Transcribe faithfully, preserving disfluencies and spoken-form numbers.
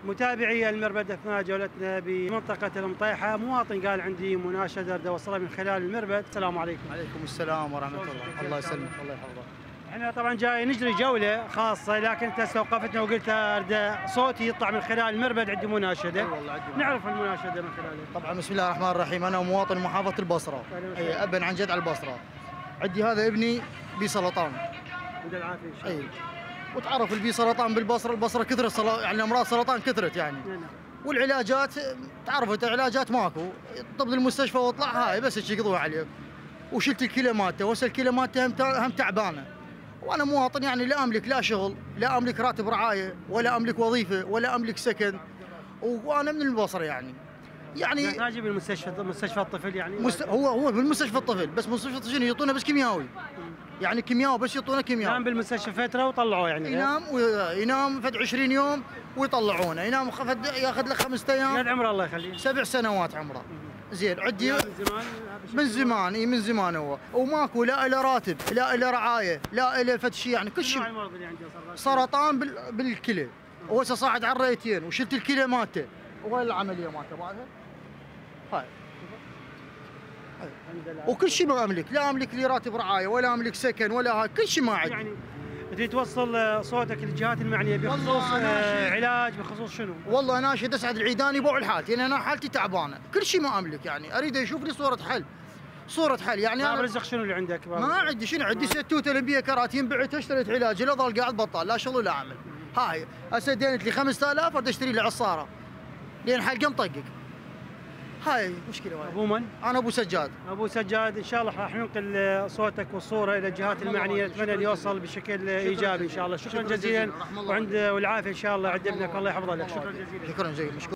متابعي المربد اثناء جولتنا بمنطقه المطيحه، مواطن قال عندي مناشده اريد اوصلها من خلال المربد. السلام عليكم. عليكم السلام ورحمه الله. الله يسلمك. الله يحفظك. احنا طبعا جاي نجري جوله خاصه، لكن انت استوقفتنا وقلت اريد صوتي يطلع من خلال المربد، عندي مناشده. أي والله عندي. نعرف المناشده من خلالها. طبعا بسم الله الرحمن الرحيم، انا مواطن محافظه البصره. اي ابن عن جد على البصره. عندي هذا ابني بي سرطان. عند العافيه ان شاء الله. اي وتعرف البي سرطان بالبصره، البصره كثرت سل... يعني امراض سرطان كثرت يعني. نعم. والعلاجات تعرف انت علاجات ماكو، طب المستشفى واطلع هاي بس يقضوا عليك. وشلت الكلى مالته، وهسه الكلى مالته هم هم تعبانه. وانا مواطن يعني لا املك لا شغل، لا املك راتب رعايه، ولا املك وظيفه، ولا املك سكن. وانا من البصره يعني. يعني تحتاج بالمستشفى مستشفى الطفل يعني. مست... هو هو بالمستشفى الطفل، بس مستشفى الطفل يعطونا بس كيمياوي. يعني كيمياوي بس يعطونا كيمياوي. ينام بالمستشفى فتره وطلعوه يعني. ينام وينام فد عشرين يوم ويطلعونه، ينام فد ياخذ له خمسة ايام. قد عمره الله يخليه؟ سبع سنوات عمره. زين عندي من زمان من زمان اي من زمان هو، وماكو لا له راتب، لا له رعايه، لا له فد شيء يعني كل شيء. نوع المرض اللي عنده سرطان؟ سرطان بال... بالكلى، وهسه صاعد على الرئتين، وشلت الكلى مالته، وهاي العمليه مالته بعدها. هاي وكل شيء ما املك، لا املك لي راتب رعايه، ولا املك سكن، ولا هاي كل شيء ما عندي. يعني تريد توصل صوتك للجهات المعنيه بخصوص آه علاج، بخصوص شنو؟ والله ناشد اسعد العيداني بوع حالتي، يعني انا حالتي تعبانه، كل شيء ما املك يعني، اريد اشوف لي صوره حل. صوره حل يعني. باب انا رزق شنو اللي عندك؟ ما عندي شنو عندي ستوته لمبيه كراتين بعتها، اشتريت علاج، لا ظل قاعد بطال، لا شغل ولا عمل. هاي هسه دينت لي خمسة آلاف اريد اشتري لي عصاره لين حلقه مطقق. هاي مشكله وايد. ابو من؟ انا ابو سجاد. ابو سجاد، ان شاء الله راح ننقل صوتك والصوره الى الجهات المعنيه، نتمنى ان يوصل بشكل ايجابي ان شاء الله. شكرا جزيلا، وعند والعافيه ان شاء الله عند ابنك، الله يحفظه لك. شكرا جزيلا. شكرا جزيلا.